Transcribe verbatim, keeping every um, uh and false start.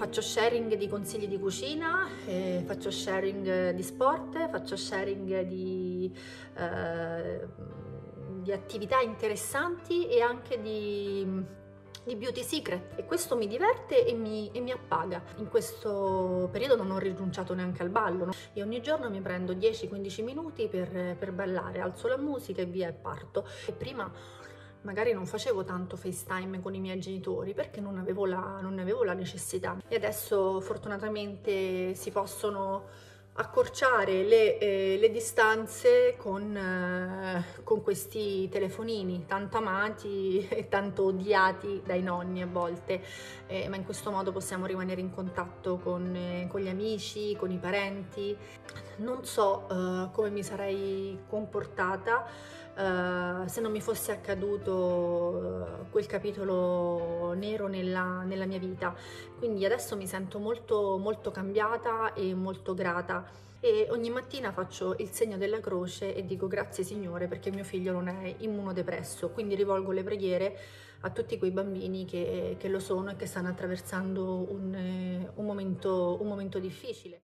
faccio sharing di consigli di cucina, eh, faccio sharing di sport, faccio sharing di, eh, di attività interessanti e anche di di beauty secret, e questo mi diverte e mi, e mi appaga. In questo periodo non ho rinunciato neanche al ballo, no? E ogni giorno mi prendo dieci quindici minuti per, per ballare, alzo la musica e via e parto. E prima magari non facevo tanto FaceTime con i miei genitori perché non avevo la, non ne avevo la necessità, e adesso fortunatamente si possono accorciare le, eh, le distanze con, eh, con questi telefonini tanto amati e tanto odiati dai nonni a volte, eh, ma in questo modo possiamo rimanere in contatto con, eh, con gli amici, con i parenti. Non so eh, come mi sarei comportata eh, se non mi fosse accaduto eh, quel capitolo nero nella, nella mia vita, quindi adesso mi sento molto, molto cambiata e molto grata, e ogni mattina faccio il segno della croce e dico grazie Signore perché mio figlio non è immunodepresso, quindi rivolgo le preghiere a tutti quei bambini che, che lo sono e che stanno attraversando un, un momento, un momento difficile.